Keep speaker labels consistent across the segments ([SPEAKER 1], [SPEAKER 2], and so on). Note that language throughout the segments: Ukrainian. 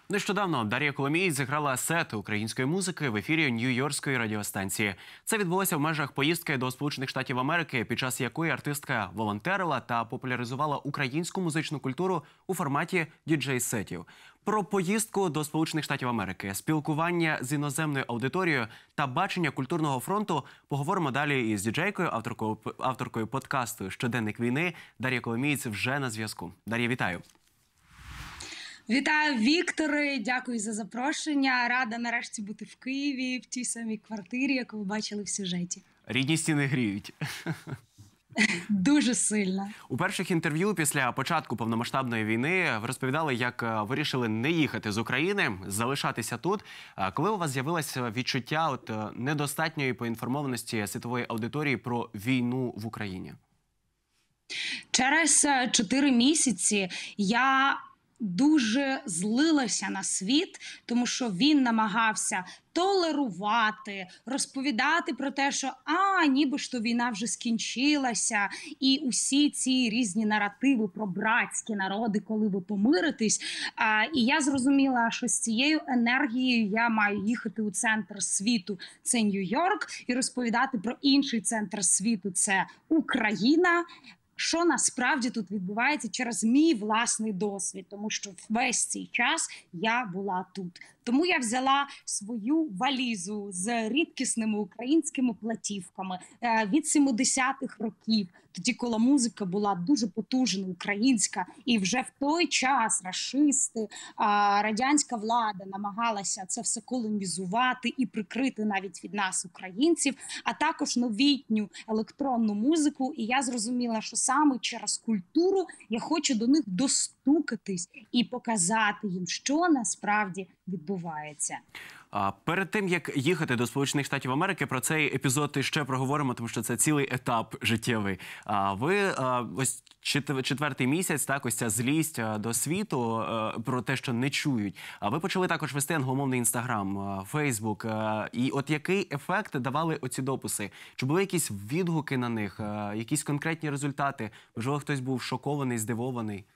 [SPEAKER 1] Нещодавно Дар'я Коломієць зіграла сет української музики в ефірі Нью-Йоркської радіостанції. Це відбулося в межах поїздки до Сполучених Штатів Америки, під час якої артистка волонтерила та популяризувала українську музичну культуру у форматі діджей-сетів. Про поїздку до Сполучених Штатів Америки, спілкування з іноземною аудиторією та бачення культурного фронту поговоримо далі із діджейкою, авторкою подкасту «Щоденник війни» Дар'я Коломієць вже на зв'язку. Дар'я, вітаю!
[SPEAKER 2] Вітаю, Вікторе! Дякую за запрошення. Рада нарешті бути в Києві, в тій самій квартирі, яку ви бачили в сюжеті.
[SPEAKER 1] Рідні стіни гріють.
[SPEAKER 2] Дуже сильно.
[SPEAKER 1] У перших інтерв'ю після початку повномасштабної війни ви розповідали, як вирішили не їхати з України, залишатися тут. Коли у вас з'явилося відчуття недостатньої поінформованості світової аудиторії про війну в Україні?
[SPEAKER 2] Через 4 місяці я дуже злилася на світ, тому що він намагався толерувати, розповідати про те, що ніби ж то війна вже скінчилася, і усі ці різні наративи про братські народи, коли ви помиритесь. І я зрозуміла, що з цією енергією я маю їхати у центр світу, це Нью-Йорк, і розповідати про інший центр світу, це Україна. Що насправді тут відбувається через мій власний досвід, тому що весь цей час я була тут. Тому я взяла свою валізу з рідкісними українськими платівками від 70-х років, тоді, коли музика була дуже потужна, українська, і вже в той час рашисти, радянська влада намагалася це все колонізувати і прикрити навіть від нас, українців, а також новітню електронну музику. І я зрозуміла, що саме через культуру я хочу до них достукатись і показати їм, що насправді відбувається.
[SPEAKER 1] Перед тим, як їхати до Сполучених Штатів Америки, про цей епізод ще проговоримо, тому що це цілий етап життєвий. Ви ось 4-й місяць, так, ось ця злість до світу про те, що не чують. Ви почали також вести англомовний Інстаграм, Фейсбук. І от який ефект давали оці дописи? Чи були якісь відгуки на них, якісь конкретні результати? Можливо, хтось був шокований, здивований?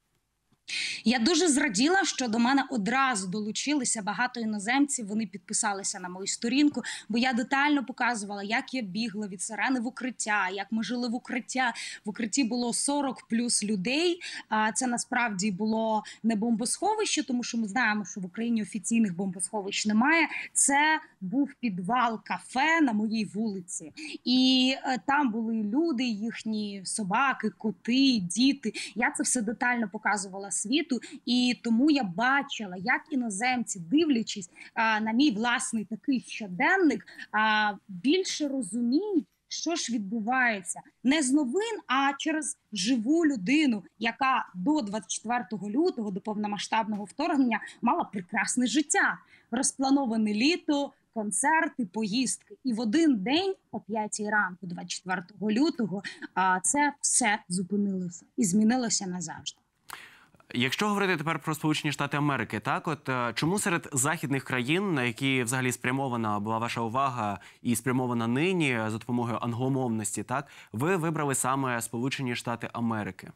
[SPEAKER 2] Я дуже зраділа, що до мене одразу долучилися багато іноземців, вони підписалися на мою сторінку, бо я детально показувала, як я бігла від сирени в укриття, як ми жили в укриття. В укритті було 40 плюс людей, це насправді було не бомбосховище, тому що ми знаємо, що в Україні офіційних бомбосховищ немає. Це був підвал кафе на моїй вулиці. І там були люди, їхні собаки, коти, діти. Я це все детально показувала світу, і тому я бачила, як іноземці, дивлячись на мій власний такий щоденник, більше розуміють, що ж відбувається не з новин, а через живу людину, яка до 24 лютого, до повномасштабного вторгнення, мала прекрасне життя, розплановане літо, концерти, поїздки. І в один день, о 5 ранку, 24 лютого, це все зупинилося і змінилося назавжди.
[SPEAKER 1] Якщо говорити тепер про Сполучені Штати Америки, так, чому серед західних країн, на які взагалі спрямована була ваша увага і спрямована нині за допомогою англомовності, так, ви вибрали саме Сполучені Штати Америки?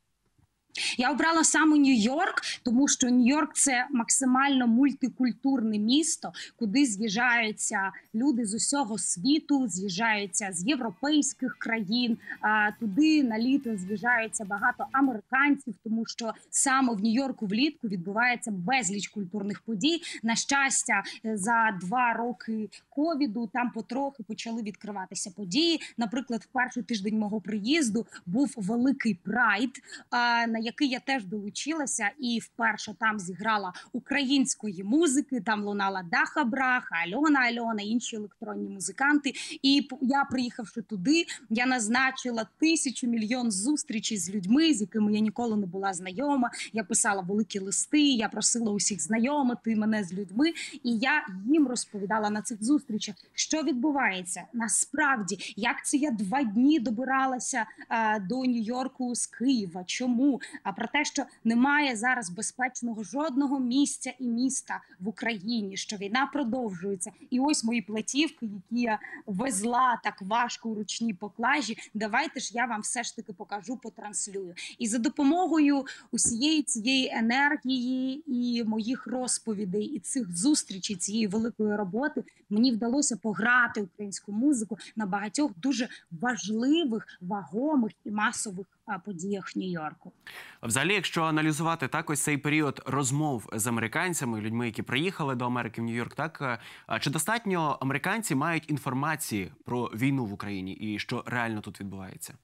[SPEAKER 2] Я обрала саме Нью-Йорк, тому що Нью-Йорк – це максимально мультикультурне місто, куди з'їжджаються люди з усього світу, з'їжджаються з європейських країн, туди на літо з'їжджаються багато американців, тому що саме в Нью-Йорку влітку відбувається безліч культурних подій. На щастя, за 2 роки ковіду там потрохи почали відкриватися події. Наприклад, в перший тиждень мого приїзду був великий прайд, на який я теж долучилася і вперше там зіграла української музики, там лунала Даха Браха, Альона, інші електронні музиканти. І я, приїхавши туди, я назначила 1000 мільйон зустрічей з людьми, з якими я ніколи не була знайома. Я писала великі листи, я просила усіх знайомити мене з людьми, і я їм розповідала на цих зустрічах, що відбувається насправді, як це я 2 дні добиралася до Нью-Йорку з Києва, чому, а про те, що немає зараз безпечного жодного місця і міста в Україні, що війна продовжується. І ось мої платівки, які я везла так важко у ручній поклажі. Давайте ж я вам все ж таки покажу, потранслюю. І за допомогою усієї цієї енергії і моїх розповідей, і цих зустрічей, цієї великої роботи, мені вдалося пограти українську музику на багатьох дуже важливих, вагомих і масових подіях Нью-Йорку.
[SPEAKER 1] Взагалі, якщо аналізувати так ось цей період розмов з американцями, людьми, які приїхали до Америки в Нью-Йорк, так чи достатньо американці мають інформації про війну в Україні і що реально тут відбувається?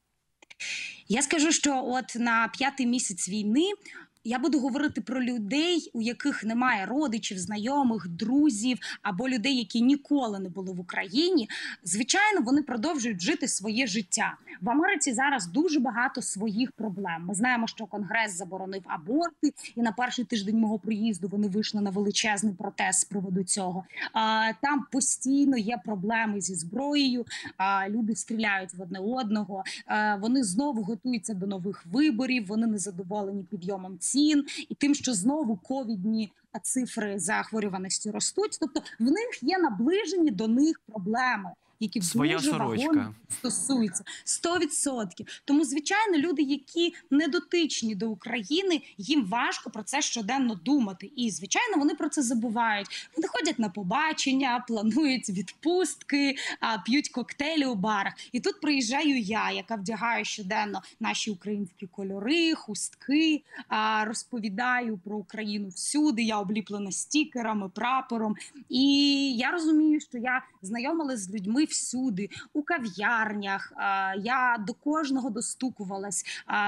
[SPEAKER 2] Я скажу, що от на 5-й місяць війни я буду говорити про людей, у яких немає родичів, знайомих, друзів або людей, які ніколи не були в Україні. Звичайно, вони продовжують жити своє життя. В Америці зараз дуже багато своїх проблем. Ми знаємо, що Конгрес заборонив аборти, і на перший тиждень мого приїзду вони вийшли на величезний протест з приводу цього. Там постійно є проблеми зі зброєю, люди стріляють в одне одного, вони знову готуються до нових виборів, вони незадоволені підйомом цін і тим, що знову ковідні цифри захворюваності ростуть. Тобто в них є наближені до них проблеми, які
[SPEAKER 1] своя
[SPEAKER 2] дуже вагомо стосуються. 100%. Тому, звичайно, люди, які не дотичні до України, їм важко про це щоденно думати. І, звичайно, вони про це забувають. Вони ходять на побачення, планують відпустки, п'ють коктейлі у барах. І тут приїжджаю я, яка вдягаю щоденно наші українські кольори, хустки, розповідаю про Україну всюди, я обліплена стікерами, прапором. І я розумію, що я знайомилась з людьми всюди, у кав'ярнях, я до кожного достукувалась,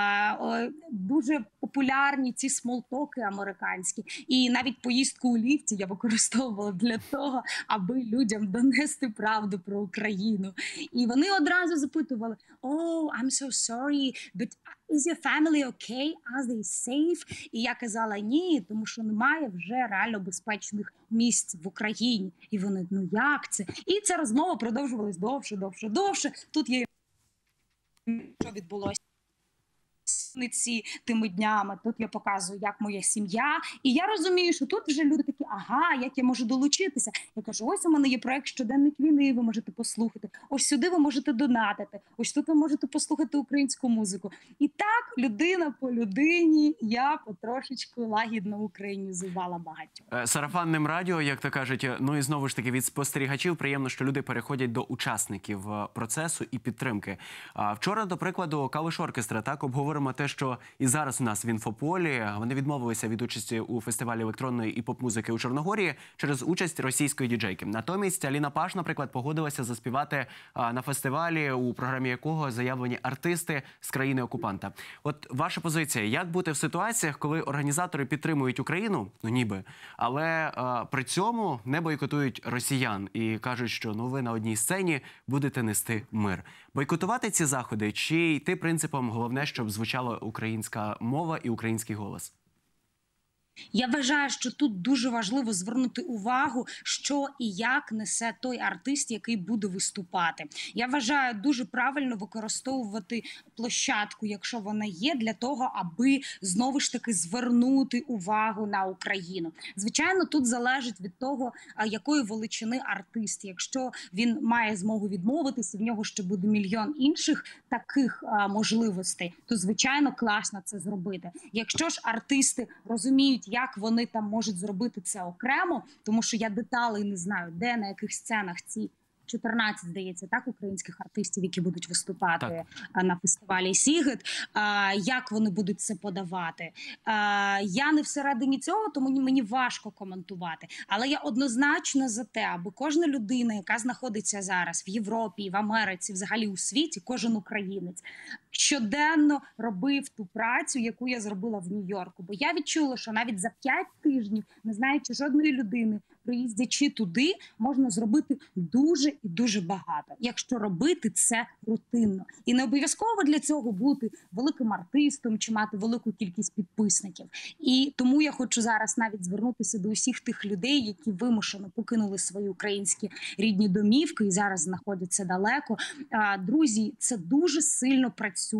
[SPEAKER 2] дуже популярні ці смолтоки американські, і навіть поїздку у ліфті я використовувала для того, аби людям донести правду про Україну. І вони одразу запитували: "Oh, I'm so sorry, but is your family okay? Are they safe?" І я казала: ні, тому що немає вже реально безпечних місць в Україні. І вони: "Ну як це?" І ця розмова продовжувалась довше. Тут є, що відбулося тими днями. Тут я показую, як моя сім'я. І я розумію, що тут вже люди такі: ага, як я можу долучитися? Я кажу: ось у мене є проект "Щоденник війни", ви можете послухати. Ось сюди ви можете донатити. Ось тут ви можете послухати українську музику. І так, людина по людині, я потрошечку лагідно українізувала багатьох.
[SPEAKER 1] Сарафанним радіо, як то кажуть, ну і знову ж таки від спостерігачів приємно, що люди переходять до учасників процесу і підтримки. Вчора, до прикладу, Калуш Оркестра, так, обговоримо те, що і зараз у нас в інфополі. Вони відмовилися від участі у фестивалі електронної і поп-музики у Чорногорії через участь російської діджейки. Натомість Аліна Паш, наприклад, погодилася заспівати на фестивалі, у програмі якого заявлені артисти з країни-окупанта. От ваша позиція, як бути в ситуаціях, коли організатори підтримують Україну, ну ніби, але при цьому не бойкотують росіян і кажуть, що ну ви на одній сцені будете нести мир. Бойкотувати ці заходи чи йти принципом головне, щоб звучала українська мова і український голос?
[SPEAKER 2] Я вважаю, що тут дуже важливо звернути увагу, що і як несе той артист, який буде виступати. Я вважаю дуже правильно використовувати площадку, якщо вона є, для того, аби знову ж таки звернути увагу на Україну. Звичайно, тут залежить від того, якої величини артист. Якщо він має змогу відмовитися, в нього ще буде мільйон інших таких можливостей, то, звичайно, класно це зробити. Якщо ж артисти розуміють, як вони там можуть зробити це окремо, тому що я деталей не знаю, де, на яких сценах ці 14, здається, так, українських артистів, які будуть виступати на фестивалі Сігет, як вони будуть це подавати. Я не всередині цього, тому мені важко коментувати. Але я однозначно за те, аби кожна людина, яка знаходиться зараз в Європі, в Америці, взагалі у світі, кожен українець, щоденно робив ту працю, яку я зробила в Нью-Йорку. Бо я відчула, що навіть за 5 тижнів, не знаючи жодної людини, приїздячи туди, можна зробити дуже і дуже багато, якщо робити це рутинно. І не обов'язково для цього бути великим артистом чи мати велику кількість підписників. І тому я хочу зараз навіть звернутися до усіх тих людей, які вимушено покинули свої українські рідні домівки і зараз знаходяться далеко. Друзі, це дуже сильно працює.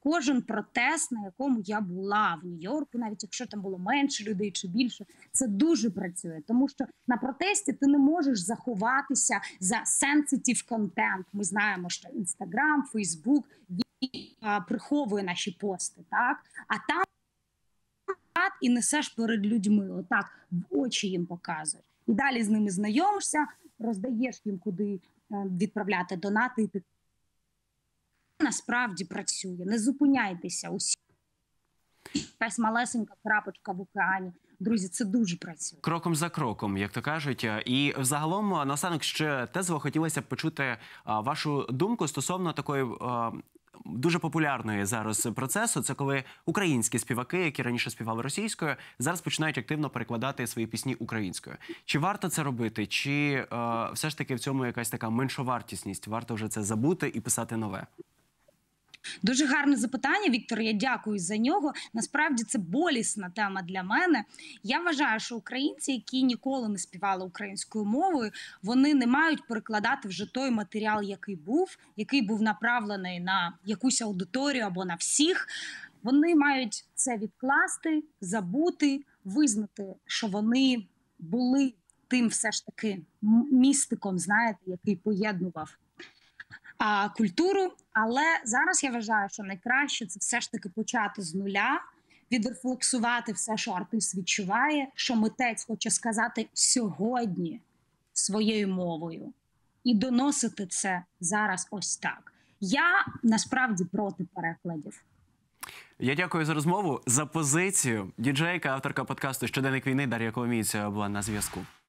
[SPEAKER 2] кожен протест, на якому я була в Нью-Йорку, навіть якщо там було менше людей чи більше, це дуже працює. Тому що на протесті ти не можеш заховатися за sensitive content. Ми знаємо, що Інстаграм, Фейсбук приховує наші пости, так? А там і несеш перед людьми, отак в очі їм показуєш. І далі з ними знайомишся, роздаєш їм, куди відправляти донати. І насправді працює. Не зупиняйтеся усі. Якась малесенька крапочка в океані. Друзі, це дуже працює.
[SPEAKER 1] Кроком за кроком, як то кажуть. І взагалом, наостанок ще тезово хотілося б почути вашу думку стосовно такої дуже популярної зараз процесу. Це коли українські співаки, які раніше співали російською, зараз починають активно перекладати свої пісні українською. Чи варто це робити? Чи все ж таки в цьому якась така меншовартісність? Варто вже це забути і писати нове?
[SPEAKER 2] Дуже гарне запитання, Віктор, я дякую за нього. Насправді це болісна тема для мене. Я вважаю, що українці, які ніколи не співали українською мовою, вони не мають перекладати вже той матеріал, який був направлений на якусь аудиторію або на всіх. Вони мають це відкласти, забути, визнати, що вони були тим все ж таки містиком, знаєте, який поєднував культуру, але зараз я вважаю, що найкраще це все ж таки почати з нуля, відрефлексувати все, що артист відчуває, що митець хоче сказати сьогодні своєю мовою, і доносити це зараз ось так. Я насправді проти перекладів.
[SPEAKER 1] Я дякую за розмову, за позицію. Діджейка, авторка подкасту «Щоденник війни» Дар'я Коломієць була на зв'язку.